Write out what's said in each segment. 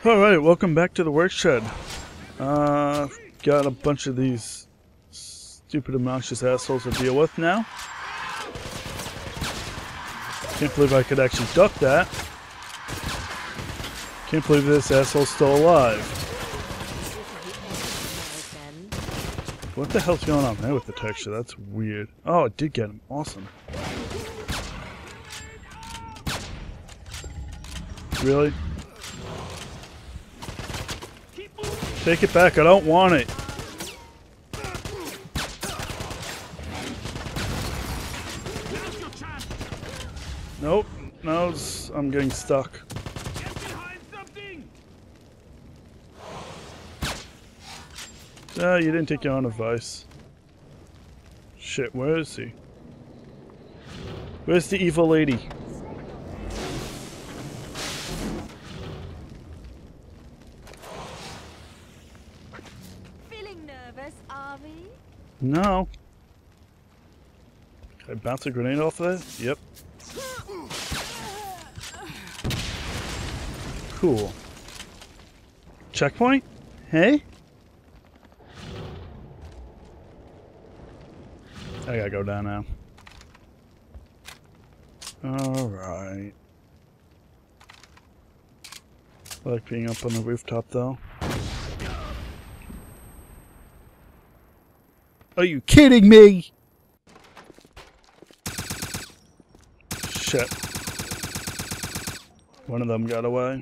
Alright, welcome back to the workshed. Got a bunch of these stupid obnoxious assholes to deal with now. Can't believe I could actually duck that. Can't believe this asshole's still alive. What the hell's going on there with the texture? That's weird. Oh, it did get him. Awesome. Really? Take it back. I don't want it. Nope. No, I'm getting stuck. You didn't take your own advice. Shit, where is he? Where's the evil lady? Feeling nervous, are we? No. Can I bounce a grenade off of that? Yep. Cool. Checkpoint? Hey? I gotta go down now. Alright. I like being up on the rooftop though. Are you kidding me? Shit. One of them got away.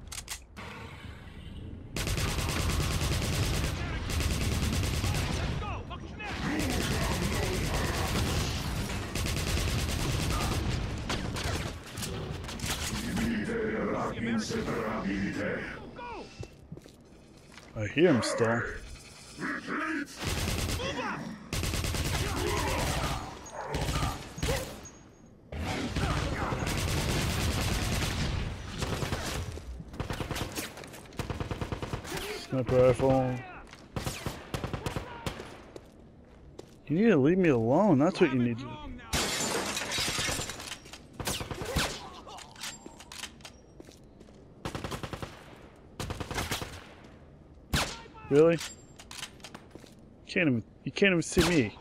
I hear him still. Sniper rifle. You need to leave me alone. That's what you need to do. Really? You can't even see me.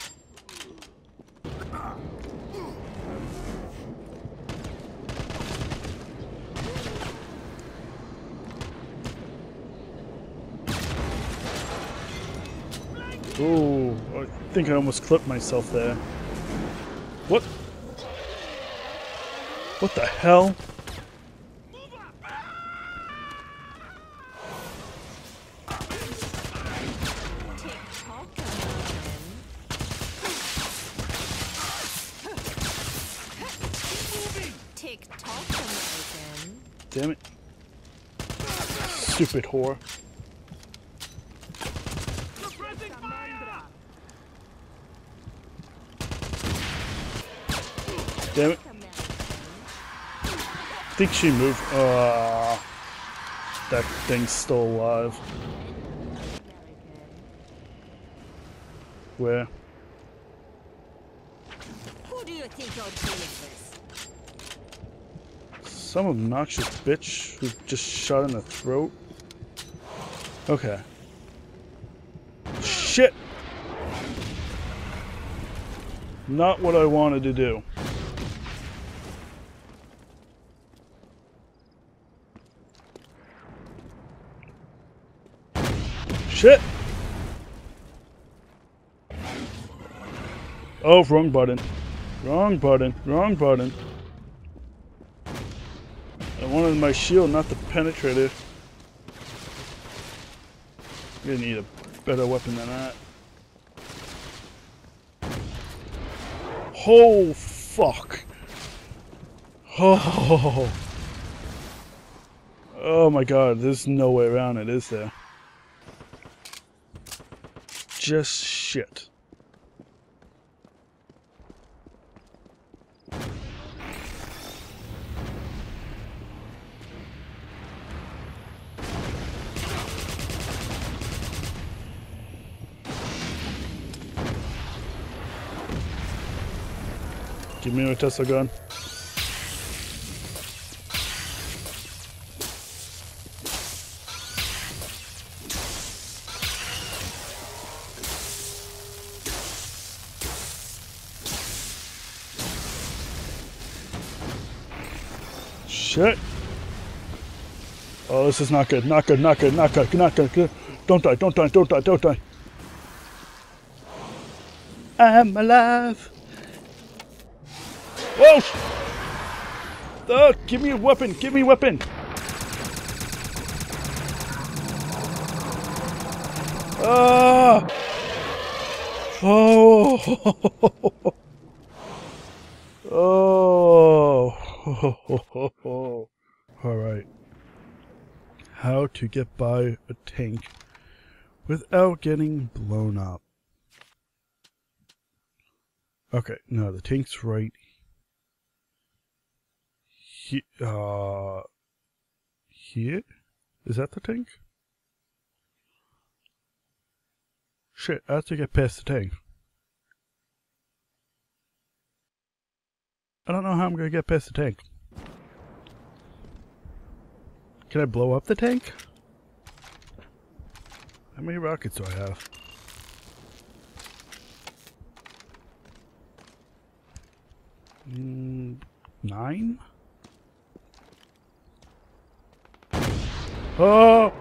Ooh, I think I almost clipped myself there. What? What the hell? Damn it. Stupid whore. Damn it. I think she moved. That thing's still alive. Where? Who do you think you're dealing with? Some obnoxious bitch who just shot in the throat. Okay. Shit! Not what I wanted to do. Shit! Oh, wrong button. Wrong button. Wrong button. I wanted my shield, not the penetrator. I'm gonna need a better weapon than that. Oh, fuck. Oh. Oh my god, there's no way around it, is there? Just shit. Give me a Tesla gun. shit. Oh, this is not good. Not good. Not good. Not good. Not good. Don't die. Don't die. Don't die. Don't die. I'm alive. Whoa! Give me a weapon. Give me a weapon. Oh! Oh! Alright. How to get by a tank without getting blown up. Okay, no, the tank's right here? Is that the tank? Shit, I have to get past the tank. I don't know how I'm gonna get past the tank. Can I blow up the tank? How many rockets do I have? Nine? Oh!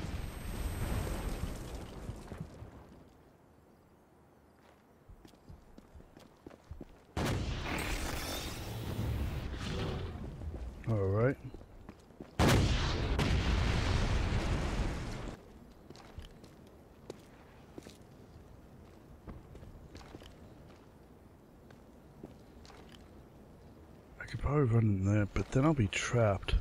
All right. I could probably run in there, but then I'll be trapped.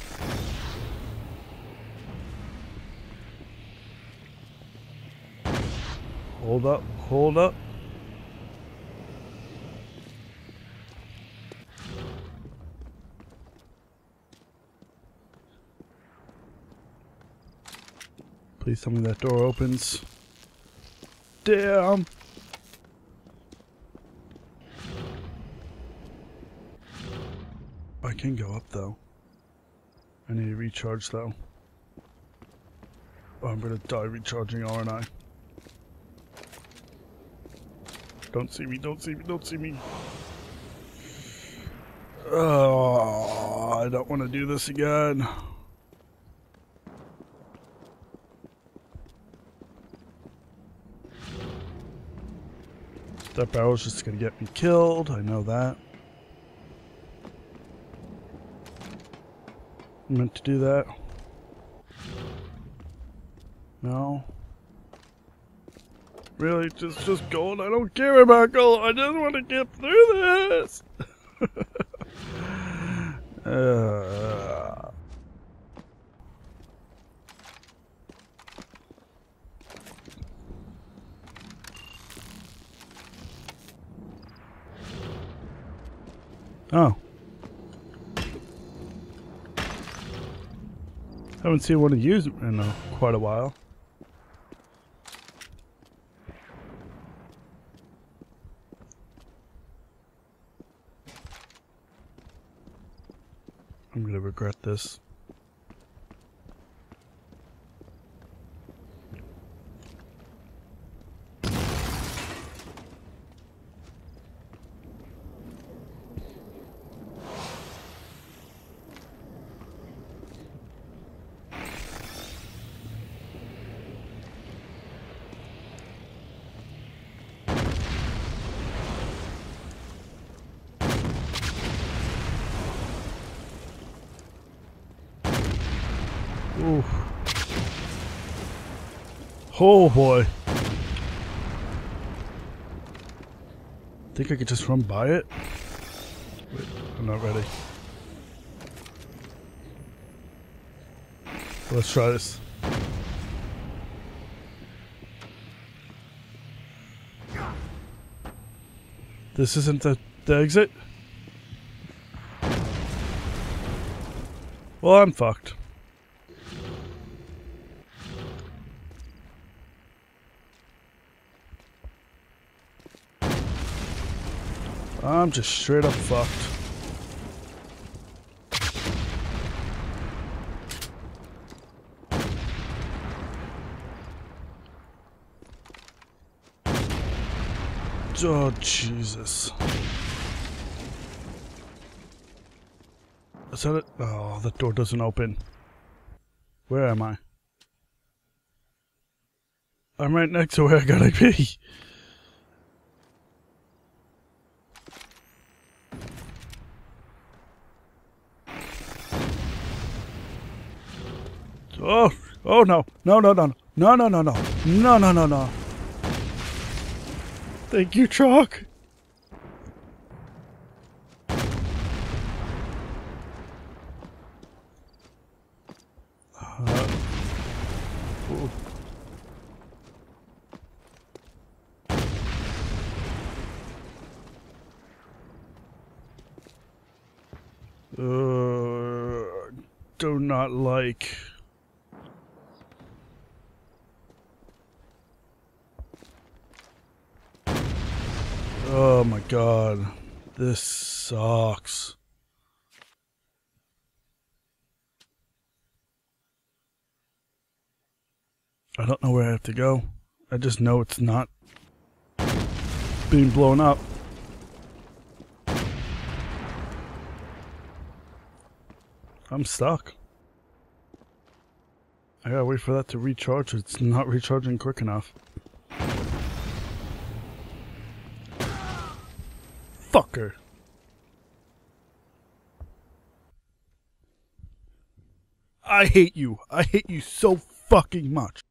Hold up, hold up. Please tell me that door opens. Damn! I can go up though. I need to recharge though. Oh, I'm gonna die recharging, aren't I? Don't see me, don't see me, don't see me. Oh, I don't want to do this again. That barrel's just gonna get me killed, I know that. I meant to do that. No. Really, just gold? I don't care about gold, I just want to get through this! Oh. Haven't seen one of you in quite a while. I'm gonna regret this. Oof. Oh boy. Think I could just run by it? Wait, I'm not ready. Let's try this. This isn't the exit? Well, I'm fucked. I'm just straight up fucked. Oh, Jesus. Is that it? Oh, the door doesn't open. Where am I? I'm right next to where I gotta be. Oh, oh no. No, no, no, no, no, no, no, no, no, no, no. Thank you, Chalk. Do not like. Oh my god. This sucks. I don't know where I have to go. I just know it's not being blown up. I'm stuck. I gotta wait for that to recharge. It's not recharging quick enough. Fucker. I hate you. I hate you so fucking much.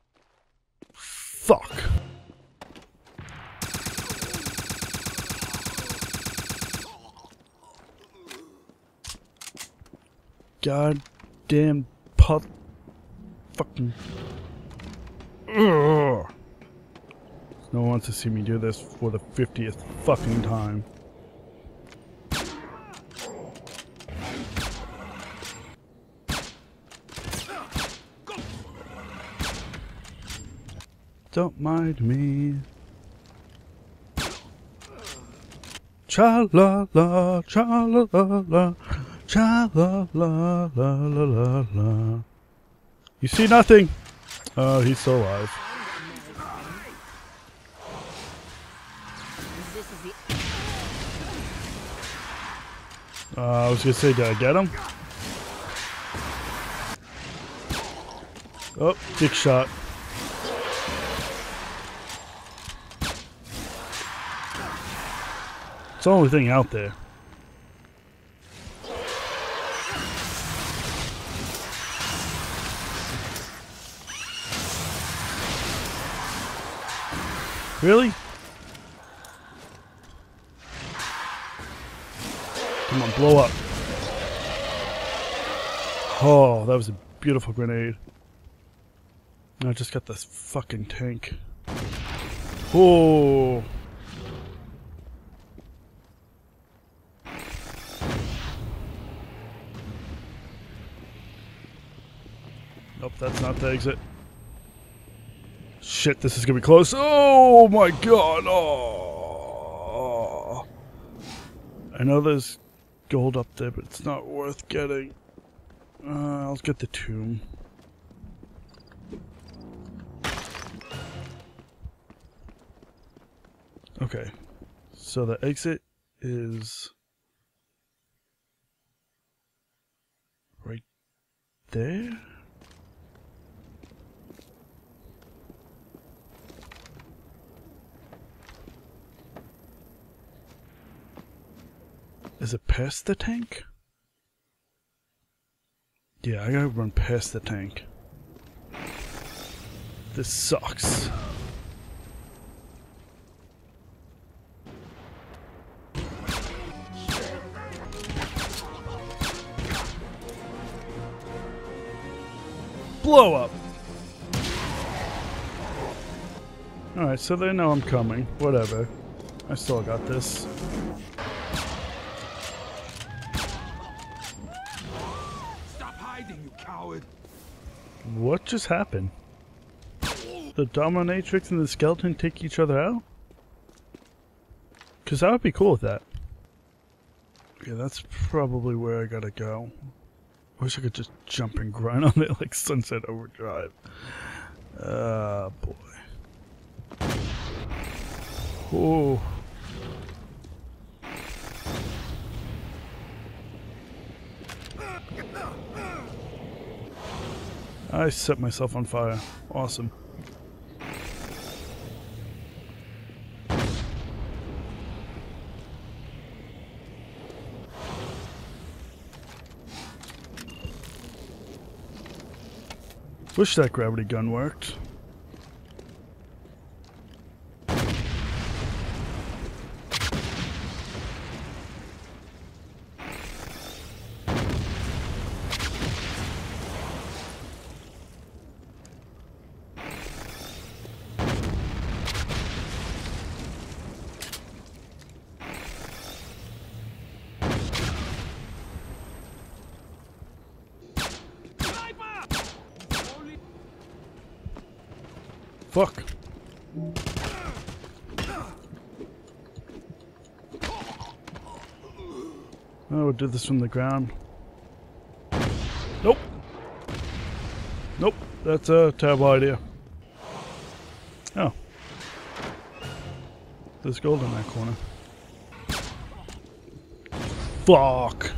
Fuck. Goddamn pup. Fucking. Ugh. No one wants to see me do this for the 50th fucking time. Don't mind me. Cha la la, cha la la la, cha la la la la la la. You see nothing? Oh, he's still alive. I was gonna say, did I get him? Oh, dick shot. It's the only thing out there. Really? Come on, blow up. Oh, that was a beautiful grenade. I just got this fucking tank. Oh. Nope, that's not the exit. Shit, this is gonna be close. Oh my god! Oh. I know there's gold up there, but it's not worth getting. I'll get the tomb. Okay, so the exit is right there. Is it past the tank? Yeah, I gotta run past the tank. This sucks. Blow up! Alright, so they know I'm coming. Whatever. I still got this. What just happened? The Dominatrix and the Skeleton take each other out? Because I would be cool with that. Yeah, that's probably where I gotta go. I wish I could just jump and grind on it like Sunset Overdrive. Boy. Oh. I set myself on fire. Awesome. Wish that gravity gun worked. Fuck. Oh, we did this from the ground. Nope. Nope. That's a terrible idea. Oh. There's gold in that corner. Fuck.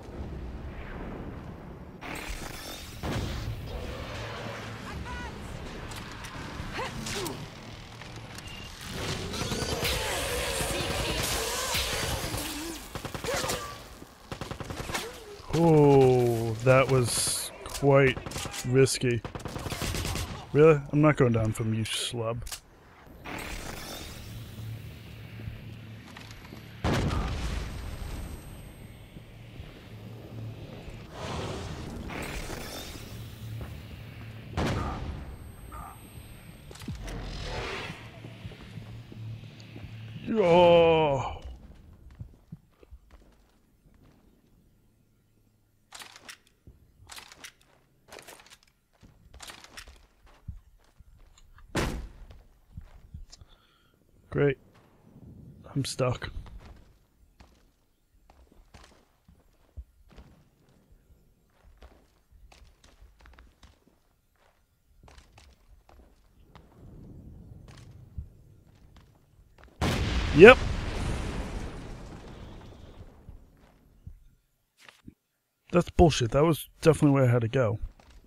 Oh, that was quite risky. Really? I'm not going down from you, schlub. Oh. Great. I'm stuck. Yep. That's bullshit. That was definitely where I had to go.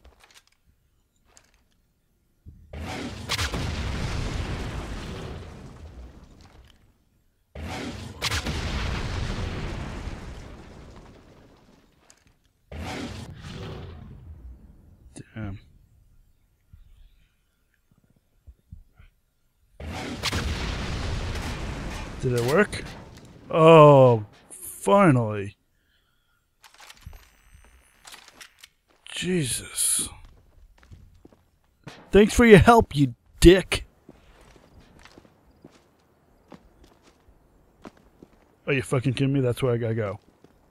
Damn. Did it work? Oh, finally. Jesus. Thanks for your help, you dick. Are you fucking kidding me? That's where I gotta go.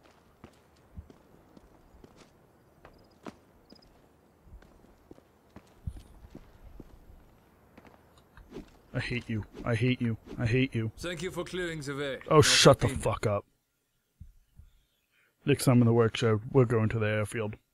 I hate you. I hate you. I hate you. Thank you for clearing the way. Oh, shut the fuck up. Next time in the workshop, we're going to the airfield.